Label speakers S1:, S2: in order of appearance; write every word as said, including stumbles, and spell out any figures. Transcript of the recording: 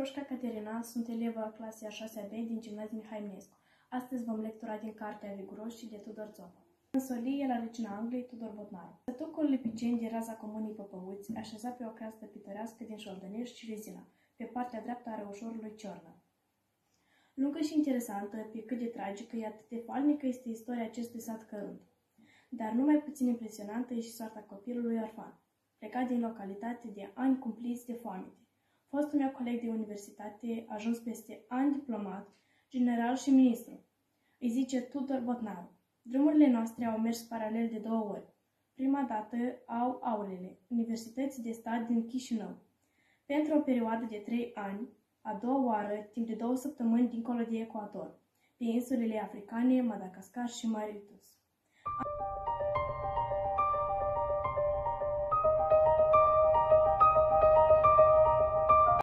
S1: Roșca Caterina, sunt elevă a clasei a șasea B din Gimnaziul Mihai Eminescu. Astăzi vom lectura din cartea Viguroși de Tudor Țopă. În solie la regina Angliei, Tudor Botnaru. Sătucul lipiceni de raza comunii Păpăuți, așezat pe o creastă pitorească din Șoldăneș și Rezina, pe partea dreaptă a reușorului Ciornă. Lungă și interesantă, pe cât de tragică, e atât de falnică este istoria acestui sat cărunt. Dar nu mai puțin impresionantă e și soarta copilului orfan, plecat din localitate de ani cumpliți de foamete. Fostul meu coleg de universitate, ajuns peste ani diplomat, general și ministru, îi zice Tudor Botnaru. Drumurile noastre au mers paralel de două ori. Prima dată au aulele, Universității de Stat din Chișinău, pentru o perioadă de trei ani, a doua oară, timp de două săptămâni dincolo de ecuator, pe insulele africane, Madagascar și Mauritius.